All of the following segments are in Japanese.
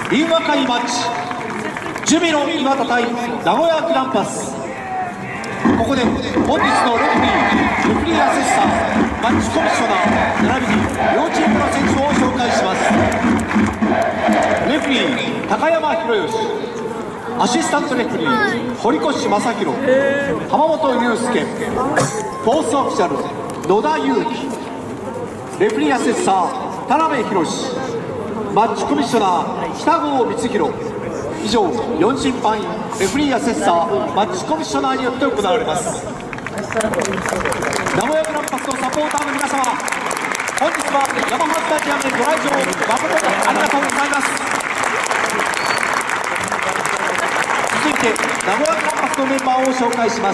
因和会マッチジュビロ磐田対名古屋グランパス。ここで本日のレフェリーアセッサー、マッチコミッショナー並びに両チームの選手を紹介します。レフェリー高山博義、アシスタントレフェリー堀越正弘、浜本裕介、フォースオフィシャル野田裕樹、レフェリーアセッサー田辺博、マッチコミッショナー北郷光弘。以上4審判員レフェリーアセッサーマッチコミッショナーによって行われます。名古屋グランパスのサポーターの皆様、本日はヤマハスタジアムでご来場誠にありがとうございます。続いて名古屋グランパスのメンバーを紹介します。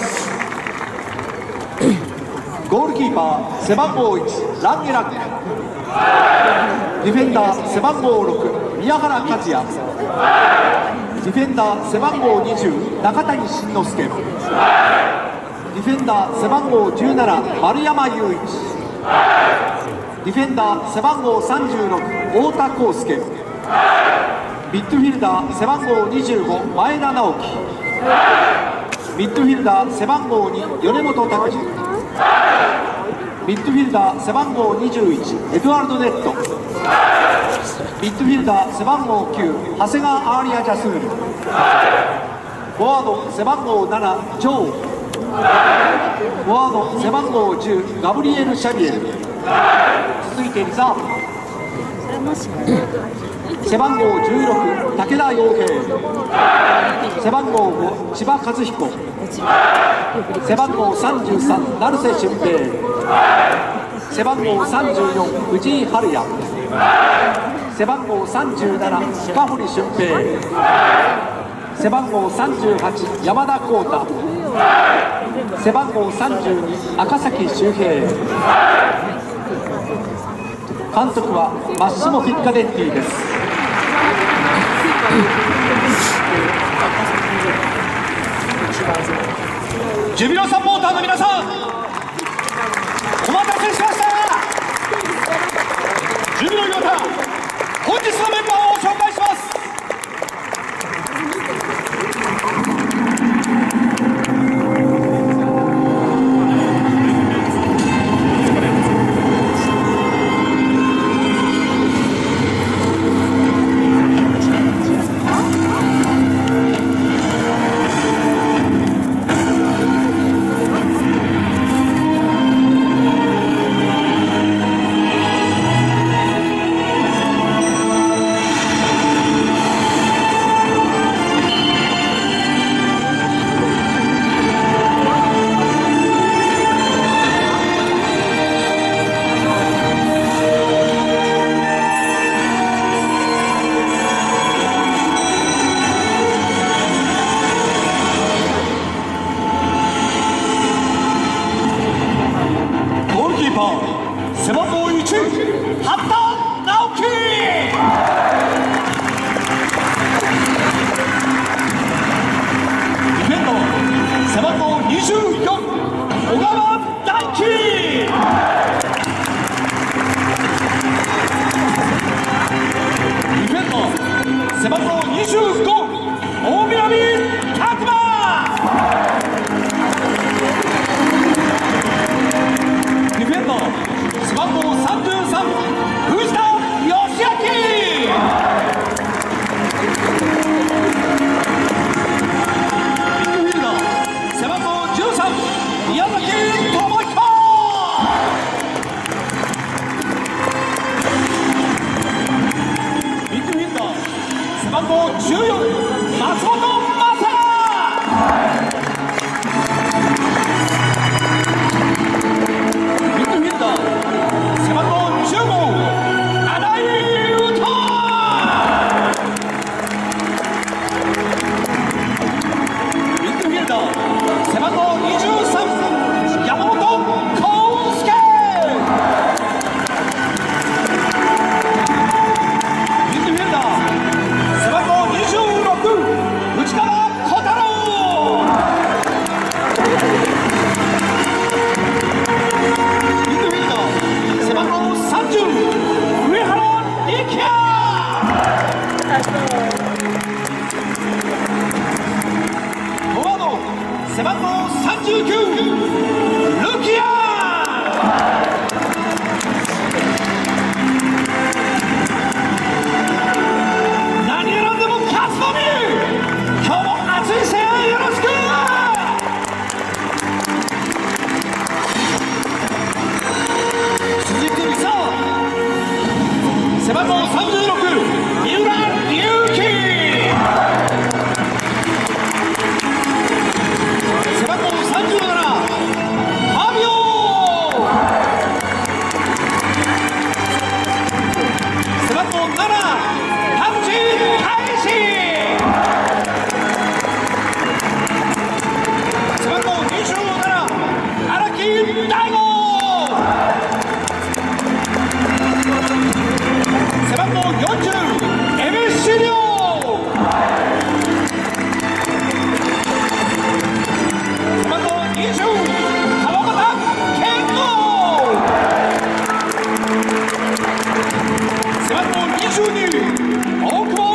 ゴールキーパー背番号1ランゲラック、ディフェンダー背番号6宮原和也、ディフェンダー背番号20中谷慎之介、ディフェンダー背番号17丸山雄一、ディフェンダー背番号36太田康介、ミッドフィルダー背番号25前田直樹、ミッドフィルダー背番号2米本拓司、ミッドフィルダー背番号21エドワルド・ネット、ミッドフィルダー背番号9長谷川アーリア・ジャスール、フォワード背番号7ジョー、フォワード背番号10ガブリエル・シャビエル。続いてリザーブ、背番号16武田洋平、背番号5千葉和彦、背番号33成瀬俊平、背番号34藤井春也、背番号37深堀俊平、背番号38山田浩太、背番号32赤崎周平。監督はマッシモ・フィッカデンティです。ジュビロサポーターの皆さん、お待たせしました。ジュビロ磐田、本日のメンバーを紹介します。背番号1八田直樹、ディフェンダー背番号24小川大輝、ディフェンダー背番号25大南拓磨、ディフェンダー背番号33藤田義明、ミッドフィルダー背番号13宮崎智彦、ミッドフィルダー背番号14松本正、背番号15新井優斗、ミッドフィルダー背番号23山本康介、ミッドフィルダー背番号26内川大久保